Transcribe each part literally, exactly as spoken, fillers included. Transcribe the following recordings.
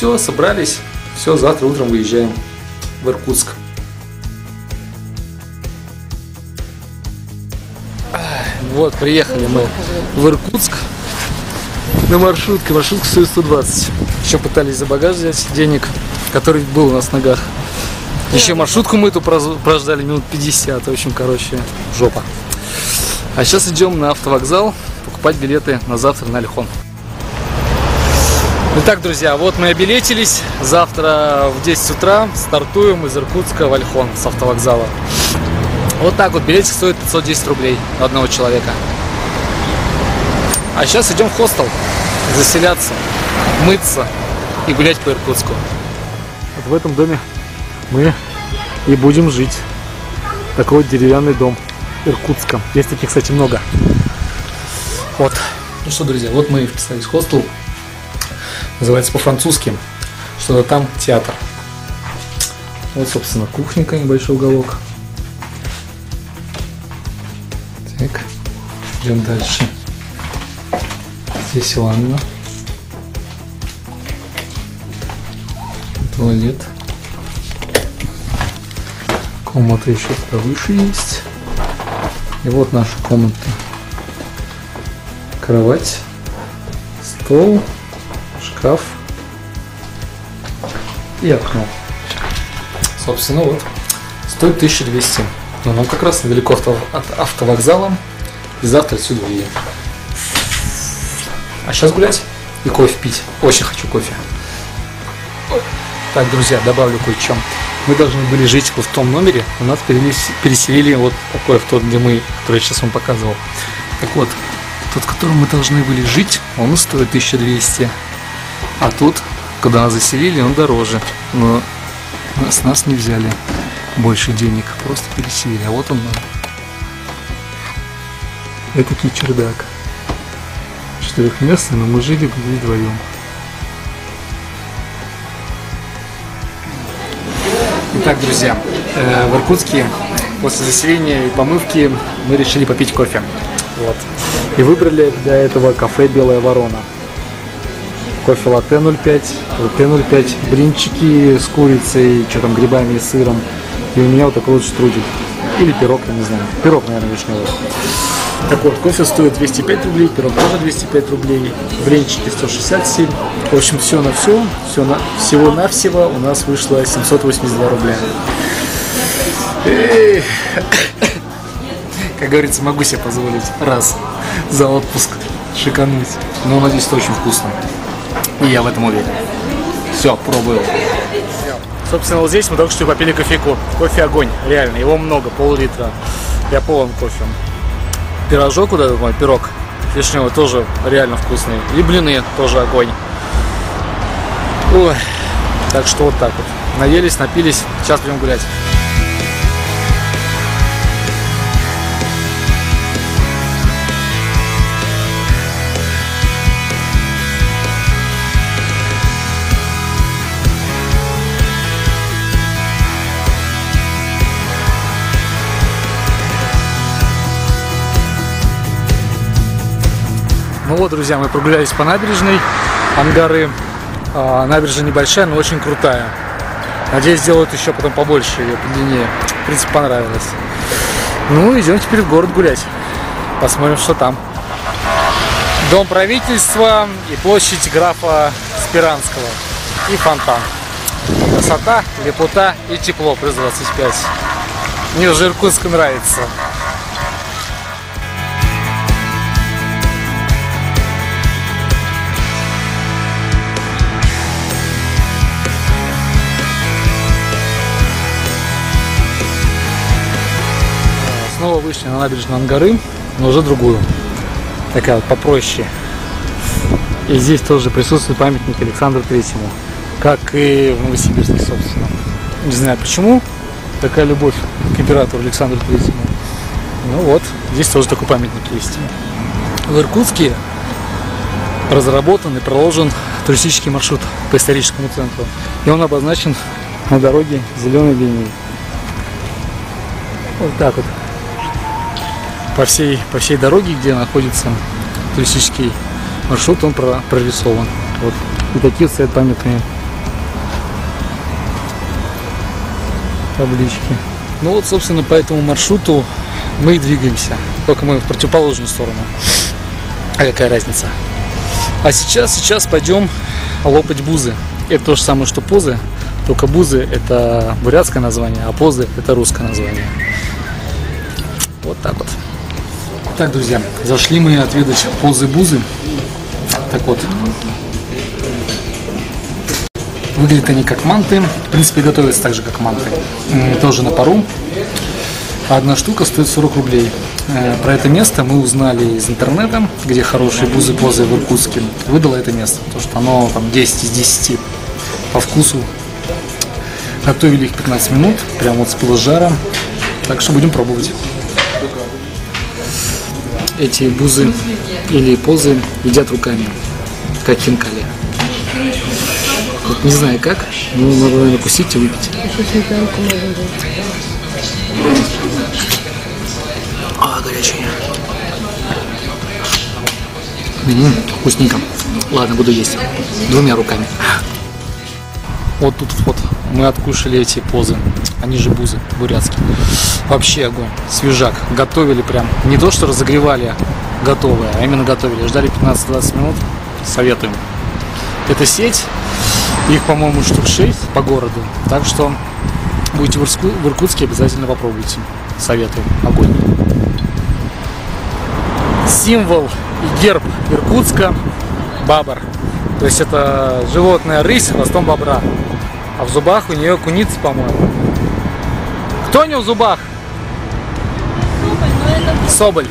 все, собрались. Все, завтра утром выезжаем в Иркутск. Вот, приехали мы в Иркутск на маршрутке. Маршрутка стоит сто двадцать. Еще пытались за багаж взять денег, который был у нас в ногах. Еще маршрутку мы эту прождали минут пятьдесят. В общем, короче, жопа. А сейчас идем на автовокзал покупать билеты на завтра на Ольхон. Итак, друзья, вот мы обилетились. Завтра в десять утра стартуем из Иркутска в Ольхон с автовокзала. Вот так вот, билетик стоит пятьсот десять рублей на одного человека. А сейчас идем в хостел заселяться, мыться и гулять по Иркутску. Вот в этом доме мы и будем жить. Такой вот деревянный дом Иркутска. Есть таких, кстати, много. Вот. Ну что, друзья, вот мы вписались в хостел. Называется по-французски. Что-то там театр. Вот, собственно, кухонька, небольшой уголок. Так, идем дальше. Здесь ванна. Туалет. Комната еще повыше есть. И вот наша комната. Кровать, стол, шкаф и окно. Собственно, вот. Стоит тысяча двести. Но нам как раз недалеко от автовокзала. И завтра отсюда уедем. А сейчас гулять и кофе пить. Очень хочу кофе. Так, друзья, добавлю кое-что. Мы должны были жить вот в том номере. У нас переселили вот такой, в тот, где мы, который я сейчас вам показывал. Так вот, тот, в котором мы должны были жить, он стоит тысяча двести. А тут, когда нас заселили, он дороже. Но с нас не взяли больше денег. Просто переселили. А вот он нам. Этакий чердак. Четырехместный, но мы жили вдвоем. Итак, друзья, э, в Иркутске после заселения и помывки мы решили попить кофе. Вот. И выбрали для этого кафе «Белая ворона». Кофе латте ноль пять, латте ноль пять, блинчики с курицей, что там, грибами и сыром. И у меня вот такой вот штрудель. Или пирог, я не знаю. Пирог, наверное, вишневый. Так вот, кофе стоит двести пять рублей, пирог тоже двести пять рублей, блинчики сто шестьдесят семь. В общем, все на все, все на, всего-навсего у нас вышло семьсот восемьдесят два рубля. Эй. Как говорится, могу себе позволить раз за отпуск шикануть. Но надеюсь, это очень вкусно. И я в этом уверен. Все, пробую. Собственно, вот здесь мы только что попили кофейку. Кофе огонь, реально, его много, пол-литра. Я полон кофе. Пирожок, вот этот мой пирог вишневый, тоже реально вкусный. И блины тоже огонь. Ой. Так что вот так вот. Наелись, напились, сейчас будем гулять. Ну вот, друзья, мы прогулялись по набережной Ангары. А, набережная небольшая, но очень крутая. Надеюсь, сделают еще потом побольше ее, подлиннее. В принципе, понравилось. Ну, идем теперь в город гулять. Посмотрим, что там. Дом правительства и площадь графа Спиранского. И фонтан. Красота, лепота и тепло, плюс двадцать пять. Мне уже Иркутск нравится. Снова вышли на набережную Ангары, но уже другую. Такая вот попроще. И здесь тоже присутствует памятник Александру Третьему. Как и в Новосибирске, собственно. Не знаю почему такая любовь к императору Александру Третьему. Ну вот, здесь тоже такой памятник есть. В Иркутске разработан и проложен туристический маршрут по историческому центру. И он обозначен на дороге зеленой линией. Вот так вот. По всей, по всей дороге, где находится туристический маршрут, он прорисован. Вот. И такие стоят памятные таблички. Ну вот, собственно, по этому маршруту мы и двигаемся. Только мы в противоположную сторону. А какая разница? А сейчас, сейчас пойдем лопать бузы. Это то же самое, что позы. Только бузы — это бурятское название, а позы — это русское название. Вот так вот. Так, друзья, зашли мы отведать позы-бузы. Так вот. Выглядят они как манты. В принципе, готовятся так же, как манты. Тоже на пару. Одна штука стоит сорок рублей. Про это место мы узнали из интернета, где хорошие бузы-позы в Иркутске. Выдало это место, потому что оно там десять из десяти по вкусу. Готовили их пятнадцать минут, прям вот с пыла с жара. Так что будем пробовать. Эти бузы или позы едят руками, как хинкали. Вот не знаю как, но надо, наверное, кусить и выпить. А, горячие. М-м, вкусненько. Ладно, буду есть двумя руками. Вот тут вот мы откушали эти позы. Они же бузы бурятские. Вообще огонь. Свежак. Готовили прям. Не то, что разогревали готовые, а именно готовили. Ждали пятнадцать-двадцать минут. Советуем. Это сеть. Их, по-моему, штук шесть по городу. Так что будете в, Ирску... в Иркутске, обязательно попробуйте. Советую. Огонь. Символ и герб Иркутска — бабр. То есть это животное рысь с хвостом бобра. А в зубах у нее куница, по-моему. Кто у нее в зубах? Соболь.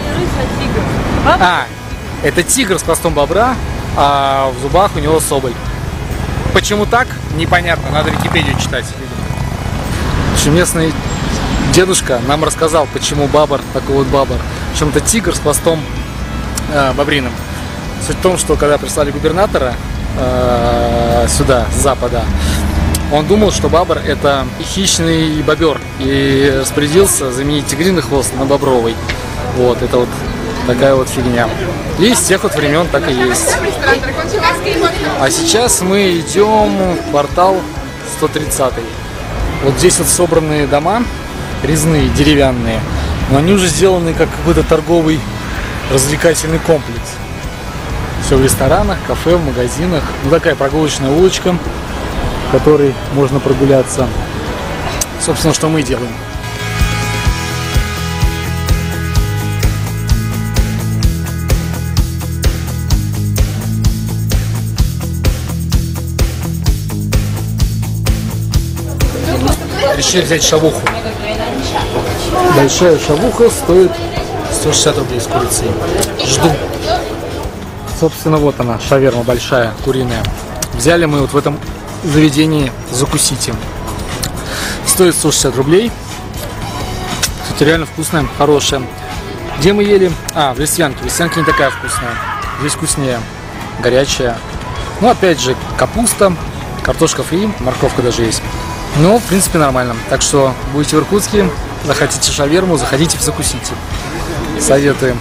А, это тигр с хвостом бобра, а в зубах у него соболь. Почему так? Непонятно. Надо Википедию читать. В общем, местный дедушка нам рассказал, почему бабр такой вот бабр. В общем-то, тигр с хвостом э, бобриным. Суть в том, что когда прислали губернатора э, сюда, с запада, он думал, что бабр — это хищный бобер, и распорядился заменить тигриный хвост на бобровый. Вот, это вот такая вот фигня. И с тех вот времен так и есть. А сейчас мы идем в квартал сто тридцатый. Вот здесь вот собранные дома, резные, деревянные, но они уже сделаны как какой-то торговый развлекательный комплекс. Все в ресторанах, кафе, в магазинах. Ну, такая прогулочная улочка, в которой можно прогуляться. Собственно, что мы делаем. Решили взять шавуху. Большая шавуха стоит сто шестьдесят рублей с курицей. Жду. Собственно, вот она, шаверма большая, куриная. Взяли мы вот в этом заведении закусить им. Стоит сто шестьдесят рублей. Кстати, реально вкусная, хорошая. Где мы ели? А, в Лисянке. Лисянка не такая вкусная. Здесь вкуснее. Горячая. Ну, опять же, капуста, картошка фри, морковка даже есть. Ну, в принципе, нормально. Так что будете в Иркутске, захотите шаверму, заходите, закусите. Советуем.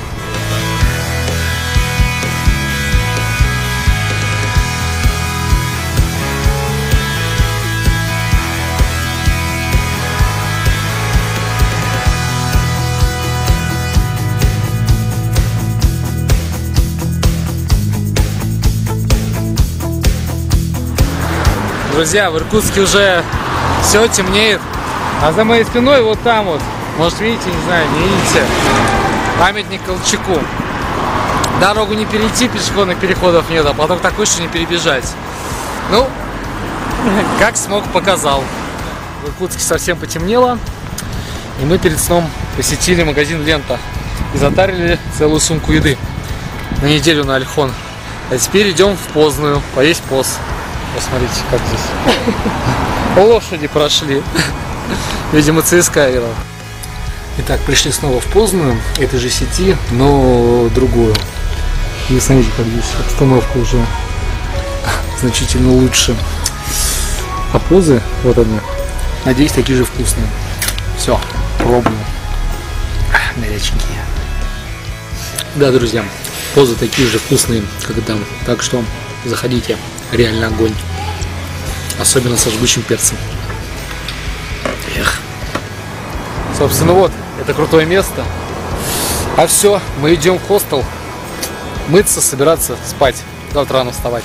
Друзья, в Иркутске уже все темнеет, а за моей спиной вот там вот, может видите, не знаю, не видите, памятник Колчаку. Дорогу не перейти, пешеходных переходов нет, а потом такой, что не перебежать. Ну, как смог, показал. В Иркутске совсем потемнело, и мы перед сном посетили магазин «Лента» и затарили целую сумку еды на неделю на Альхон. А теперь идем в Позную, поесть поз. Посмотрите, как здесь. Лошади прошли. Видимо, ЦСКА играл. Итак, пришли снова в Позную, этой же сети, но другую. И смотрите, как здесь обстановка уже значительно лучше. А позы, вот они, надеюсь, такие же вкусные. Все, пробую. Горяченькие. Да, друзья, позы такие же вкусные, как и там. Так что заходите. Реально огонь. Особенно со жгучим перцем. Эх. Собственно, вот, это крутое место. А все, мы идем в хостел мыться, собираться, спать. Завтра рано вставать.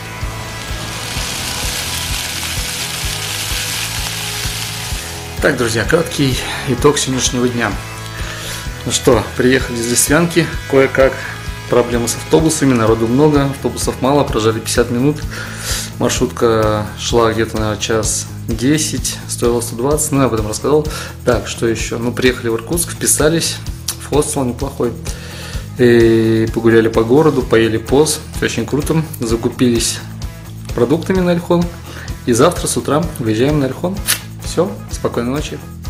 Так, друзья, краткий итог сегодняшнего дня. Ну что, приехали из Листвянки, кое-как. Проблемы с автобусами, народу много, автобусов мало, прожали пятьдесят минут. Маршрутка шла где-то на час десять, стоила сто двадцать, ну я об этом рассказал. Так, что еще? Ну, приехали в Иркутск, вписались в хостел неплохой. И погуляли по городу, поели поз, очень круто. Закупились продуктами на Ольхон. И завтра с утра выезжаем на Ольхон. Все, спокойной ночи.